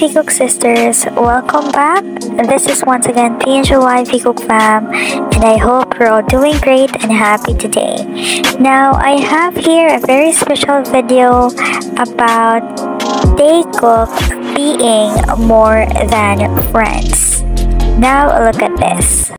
pnglyvkookfam sisters, welcome back. This is once again pnglyvkookfam, and I hope you're all doing great and happy today. Now I have here a very special video about Taekook being more than friends. Now look at this.